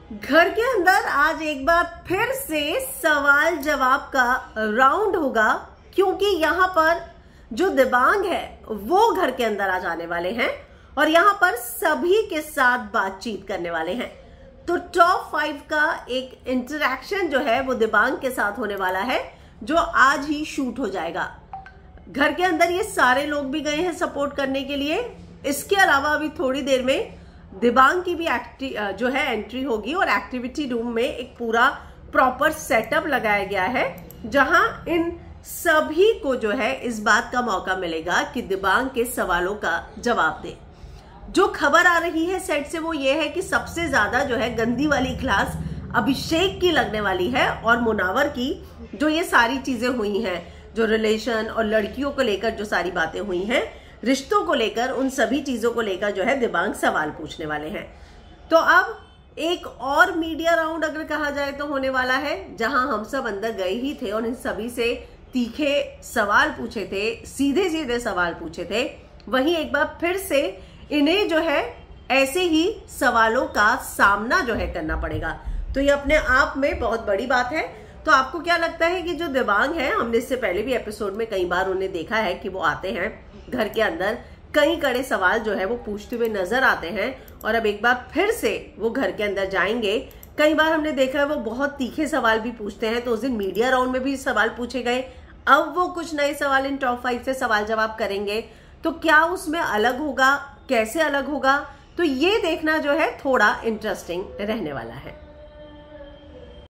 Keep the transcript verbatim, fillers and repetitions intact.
घर के अंदर आज एक बार फिर से सवाल जवाब का राउंड होगा, क्योंकि यहाँ पर जो दिबांग है वो घर के अंदर आ जाने वाले हैं और यहाँ पर सभी के साथ बातचीत करने वाले हैं। तो टॉप फाइव का एक इंटरेक्शन जो है वो दिबांग के साथ होने वाला है, जो आज ही शूट हो जाएगा। घर के अंदर ये सारे लोग भी गए हैं सपोर्ट करने के लिए। इसके अलावा अभी थोड़ी देर में दिबांग की भी जो है एंट्री होगी और एक्टिविटी रूम में एक पूरा प्रॉपर सेटअप लगाया गया है, जहां इन सभी को जो है इस बात का मौका मिलेगा कि दिबांग के सवालों का जवाब दे। जो खबर आ रही है सेट से वो ये है कि सबसे ज्यादा जो है गंदी वाली क्लास अभिषेक की लगने वाली है और मुनावर की। जो ये सारी चीजें हुई हैं, जो रिलेशन और लड़कियों को लेकर जो सारी बातें हुई हैं, रिश्तों को लेकर, उन सभी चीजों को लेकर जो है दिबांग सवाल पूछने वाले हैं। तो अब एक और मीडिया राउंड अगर कहा जाए तो होने वाला है, जहां हम सब अंदर गए ही थे और इन सभी से तीखे सवाल पूछे थे, सीधे सीधे सवाल पूछे थे। वहीं एक बार फिर से इन्हें जो है ऐसे ही सवालों का सामना जो है करना पड़ेगा। तो ये अपने आप में बहुत बड़ी बात है। तो आपको क्या लगता है कि जो दिबांग है, हमने इससे पहले भी एपिसोड में कई बार उन्हें देखा है कि वो आते हैं घर के अंदर, कई कड़े सवाल जो है वो पूछते हुए नजर आते हैं और अब एक बार फिर से वो घर के अंदर जाएंगे। कई बार हमने देखा है वो बहुत तीखे सवाल भी पूछते हैं, तो उस दिन मीडिया राउंड में भी सवाल पूछे गए। अब वो कुछ नए सवाल इन टॉप फाइव से सवाल जवाब करेंगे, तो क्या उसमें अलग होगा, कैसे अलग होगा, तो ये देखना जो है थोड़ा इंटरेस्टिंग रहने वाला है।